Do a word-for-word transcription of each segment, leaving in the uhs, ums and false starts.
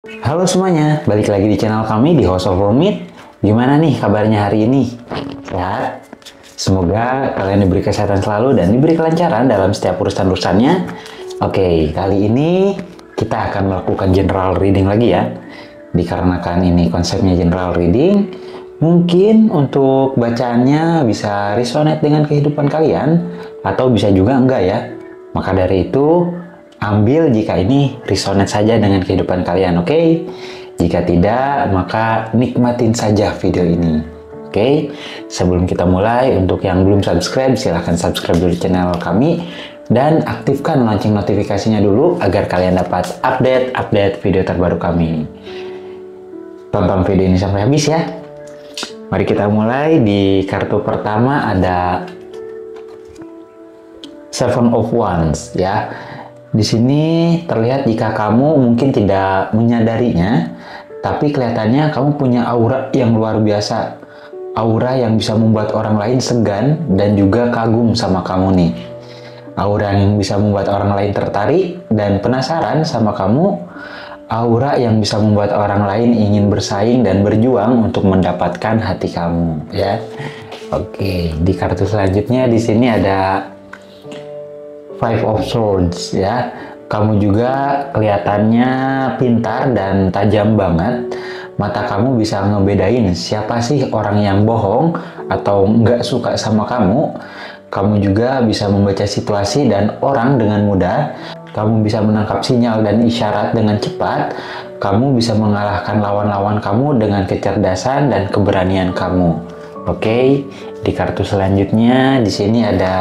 Halo semuanya, balik lagi di channel kami di House of Rumit. Gimana nih kabarnya hari ini? Sehat? Semoga kalian diberi kesehatan selalu dan diberi kelancaran dalam setiap urusan-urusannya. Oke, kali ini kita akan melakukan general reading lagi ya. Dikarenakan ini konsepnya general reading, mungkin untuk bacaannya bisa resonate dengan kehidupan kalian, atau bisa juga enggak ya. Maka dari itu, ambil jika ini resonate saja dengan kehidupan kalian, oke? Okay? Jika tidak, maka nikmatin saja video ini, oke? Okay? Sebelum kita mulai, untuk yang belum subscribe, silahkan subscribe dulu channel kami dan aktifkan lonceng notifikasinya dulu agar kalian dapat update-update video terbaru kami. Tonton video ini sampai habis ya. Mari kita mulai. Di kartu pertama ada Seven of Wands ya. Di sini terlihat jika kamu mungkin tidak menyadarinya, tapi kelihatannya kamu punya aura yang luar biasa. Aura yang bisa membuat orang lain segan dan juga kagum sama kamu nih. Aura yang bisa membuat orang lain tertarik dan penasaran sama kamu. Aura yang bisa membuat orang lain ingin bersaing dan berjuang untuk mendapatkan hati kamu, ya. Oke, di kartu selanjutnya di sini ada Five of Swords ya. Kamu juga kelihatannya pintar dan tajam banget. Mata kamu bisa ngebedain siapa sih orang yang bohong atau nggak suka sama kamu. Kamu juga bisa membaca situasi dan orang dengan mudah. Kamu bisa menangkap sinyal dan isyarat dengan cepat. Kamu bisa mengalahkan lawan-lawan kamu dengan kecerdasan dan keberanian kamu. Oke, di kartu selanjutnya di sini ada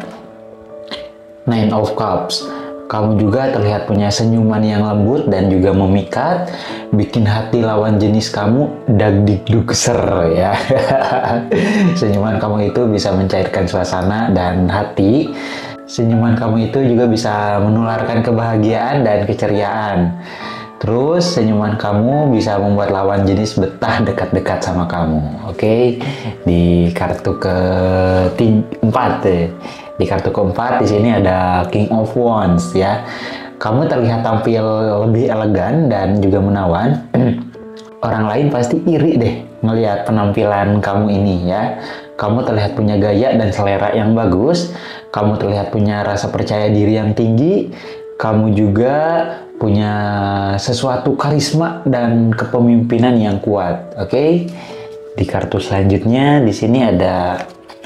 Nine of Cups. Kamu juga terlihat punya senyuman yang lembut dan juga memikat, bikin hati lawan jenis kamu dagdikduk ser ya. Senyuman kamu itu bisa mencairkan suasana dan hati. Senyuman kamu itu juga bisa menularkan kebahagiaan dan keceriaan. Terus senyuman kamu bisa membuat lawan jenis betah dekat-dekat sama kamu. Oke, di kartu keempat deh. Di kartu keempat di sini ada King of Wands ya. Kamu terlihat tampil lebih elegan dan juga menawan. Orang lain pasti iri deh ngelihat penampilan kamu ini ya. Kamu terlihat punya gaya dan selera yang bagus. Kamu terlihat punya rasa percaya diri yang tinggi. Kamu juga punya sesuatu karisma dan kepemimpinan yang kuat. Oke. Okay? Di kartu selanjutnya di sini ada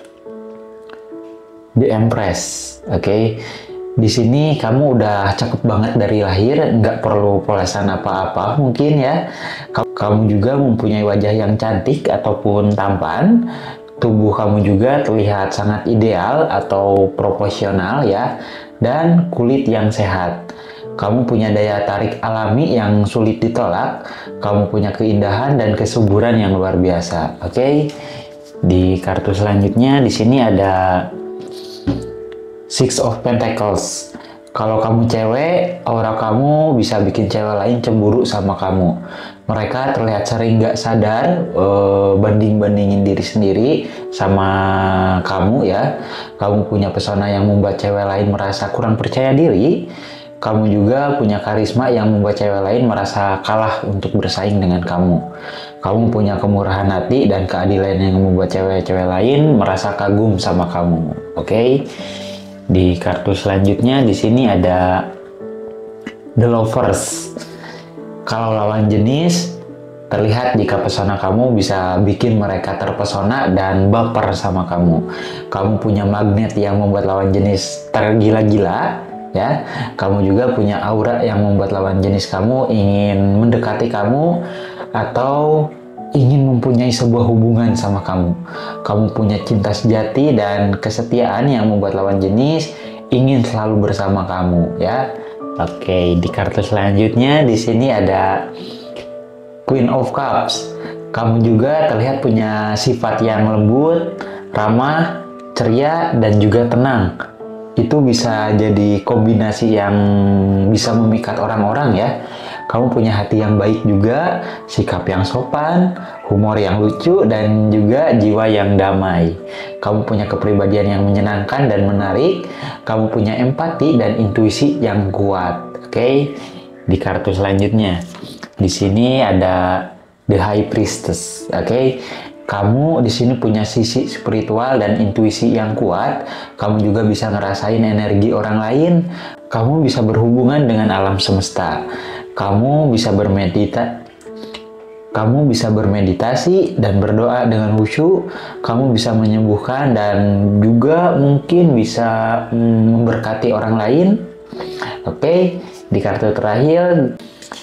The Empress, oke. Okay? Di sini kamu udah cakep banget dari lahir, nggak perlu polesan apa-apa mungkin ya. Kamu juga mempunyai wajah yang cantik ataupun tampan. Tubuh kamu juga terlihat sangat ideal atau proporsional ya, dan kulit yang sehat. Kamu punya daya tarik alami yang sulit ditolak. Kamu punya keindahan dan kesuburan yang luar biasa, oke. Okay? Di kartu selanjutnya di sini ada Six of Pentacles. Kalau kamu cewek, aura kamu bisa bikin cewek lain cemburu sama kamu. Mereka terlihat sering nggak sadar uh, banding-bandingin diri sendiri sama kamu ya. Kamu punya pesona yang membuat cewek lain merasa kurang percaya diri. Kamu juga punya karisma yang membuat cewek lain merasa kalah untuk bersaing dengan kamu. Kamu punya kemurahan hati dan keadilan yang membuat cewek-cewek lain merasa kagum sama kamu. Oke? Okay? Di kartu selanjutnya di sini ada The Lovers. Kalau lawan jenis, terlihat jika pesona kamu bisa bikin mereka terpesona dan baper sama kamu. Kamu punya magnet yang membuat lawan jenis tergila-gila, ya. Kamu juga punya aura yang membuat lawan jenis kamu ingin mendekati kamu atau ingin mempunyai sebuah hubungan sama kamu. Kamu punya cinta sejati dan kesetiaan yang membuat lawan jenis ingin selalu bersama kamu, ya. Oke, di kartu selanjutnya di sini ada Queen of Cups. Kamu juga terlihat punya sifat yang lembut, ramah, ceria, dan juga tenang. Itu bisa jadi kombinasi yang bisa memikat orang-orang ya. Kamu punya hati yang baik juga, sikap yang sopan, humor yang lucu, dan juga jiwa yang damai. Kamu punya kepribadian yang menyenangkan dan menarik. Kamu punya empati dan intuisi yang kuat. Oke, di kartu selanjutnya. Di sini ada The High Priestess, oke? Okay? Kamu di sini punya sisi spiritual dan intuisi yang kuat. Kamu juga bisa ngerasain energi orang lain. Kamu bisa berhubungan dengan alam semesta. Kamu bisa bermedita, kamu bisa bermeditasi dan berdoa dengan khusyuk. Kamu bisa menyembuhkan dan juga mungkin bisa mm, memberkati orang lain. Oke, okay? Di kartu terakhir,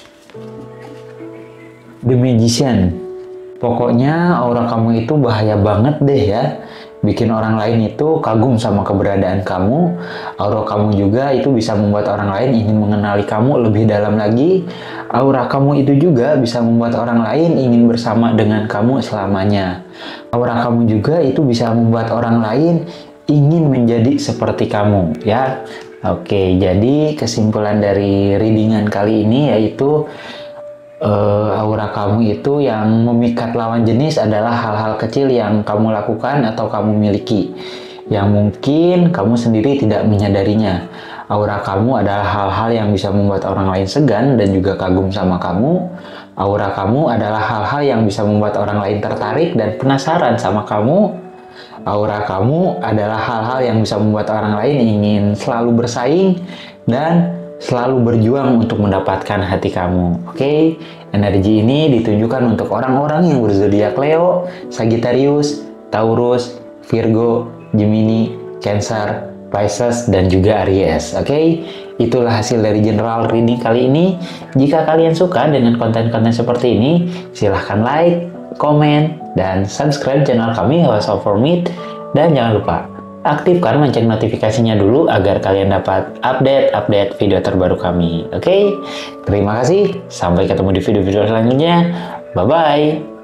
The Magician. Pokoknya aura kamu itu bahaya banget deh ya. Bikin orang lain itu kagum sama keberadaan kamu. Aura kamu juga itu bisa membuat orang lain ingin mengenali kamu lebih dalam lagi. Aura kamu itu juga bisa membuat orang lain ingin bersama dengan kamu selamanya. Aura kamu juga itu bisa membuat orang lain ingin menjadi seperti kamu ya. Oke, jadi kesimpulan dari readingan kali ini yaitu Uh, aura kamu itu yang memikat lawan jenis adalah hal-hal kecil yang kamu lakukan atau kamu miliki yang mungkin kamu sendiri tidak menyadarinya. Aura kamu adalah hal-hal yang bisa membuat orang lain segan dan juga kagum sama kamu. Aura kamu adalah hal-hal yang bisa membuat orang lain tertarik dan penasaran sama kamu. Aura kamu adalah hal-hal yang bisa membuat orang lain ingin selalu bersaing dan selalu berjuang untuk mendapatkan hati kamu. Oke, okay? Energi ini ditunjukkan untuk orang-orang yang berzodiak Leo, Sagittarius, Taurus, Virgo, Gemini, Cancer, Pisces, dan juga Aries. Oke, okay? Itulah hasil dari general reading kali ini. Jika kalian suka dengan konten-konten seperti ini, silahkan like, komen, dan subscribe channel kami House of Formid. Dan jangan lupa aktifkan lonceng notifikasinya dulu agar kalian dapat update-update video terbaru kami. Oke, okay? Terima kasih. Sampai ketemu di video-video selanjutnya. Bye-bye.